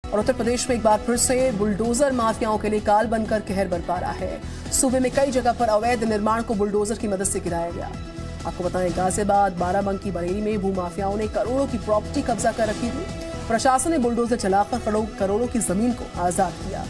और उत्तर प्रदेश में एक बार फिर से बुलडोजर माफियाओं के लिए काल बनकर कहर बरपा रहा है। सूबे में कई जगह पर अवैध निर्माण को बुलडोजर की मदद से गिराया गया। आपको बताएं, गाजियाबाद, बाराबंकी, बरेली में भूमाफियाओं ने करोड़ों की प्रॉपर्टी कब्जा कर रखी थी। प्रशासन ने बुलडोजर चलाकर करोड़ों की जमीन को आजाद किया।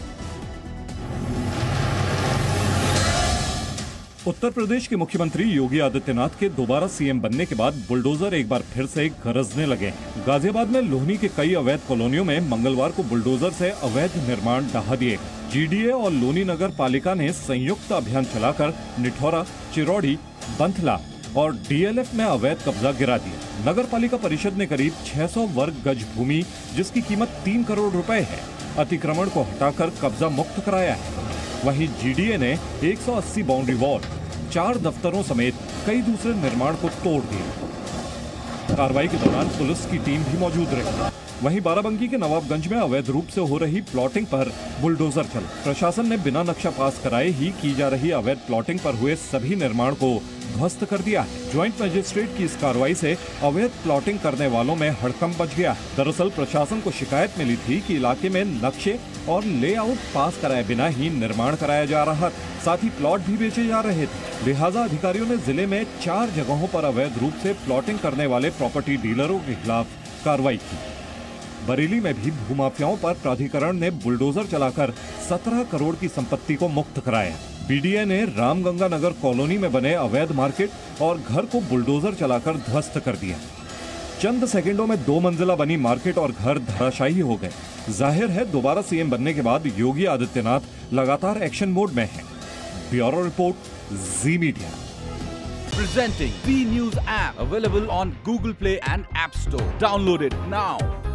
उत्तर प्रदेश के मुख्यमंत्री योगी आदित्यनाथ के दोबारा सीएम बनने के बाद बुलडोजर एक बार फिर से गरजने लगे। गाजियाबाद में लोहनी के कई अवैध कॉलोनियों में मंगलवार को बुलडोजर से अवैध निर्माण ढहा दिए। जीडीए और लोनी नगर पालिका ने संयुक्त अभियान चलाकर निठौरा, चिरौड़ी, बंथला और डीएलएफ में अवैध कब्जा गिरा दिया। नगर पालिका परिषद ने करीब 600 वर्ग गज भूमि, जिसकी कीमत 3 करोड़ रुपए है, अतिक्रमण को हटाकर कब्जा मुक्त कराया है। वहीं जीडीए ने 180 बाउंड्री वॉल, 4 दफ्तरों समेत कई दूसरे निर्माण को तोड़ दिया। कार्रवाई के दौरान पुलिस की टीम भी मौजूद रही। वहीं बाराबंकी के नवाबगंज में अवैध रूप से हो रही प्लॉटिंग पर बुलडोजर चला। प्रशासन ने बिना नक्शा पास कराए ही की जा रही अवैध प्लॉटिंग पर हुए सभी निर्माण को ध्वस्त कर दिया है। ज्वाइंट मजिस्ट्रेट की इस कार्रवाई से अवैध प्लॉटिंग करने वालों में हड़कंप मच गया है। दरअसल प्रशासन को शिकायत मिली थी कि इलाके में नक्शे और लेआउट पास कराए बिना ही निर्माण कराया जा रहा था, साथ ही प्लॉट भी बेचे जा रहे थे। लिहाजा अधिकारियों ने जिले में 4 जगहों पर अवैध रूप से प्लॉटिंग करने वाले प्रॉपर्टी डीलरों के खिलाफ कार्रवाई की। बरेली में भी भूमाफियाओं पर प्राधिकरण ने बुलडोजर चलाकर 17 करोड़ की संपत्ति को मुक्त कराया। बीडीए ने रामगंगा नगर कॉलोनी में बने अवैध मार्केट और घर को बुलडोजर चलाकर ध्वस्त कर दिया। चंद सेकंडों में 2 मंजिला बनी मार्केट और घर धराशायी हो गए। जाहिर है, दोबारा सीएम बनने के बाद योगी आदित्यनाथ लगातार एक्शन मोड में हैं। Bureau report, Zee media. Presenting B News app, available on Google Play and App Store. Download it now.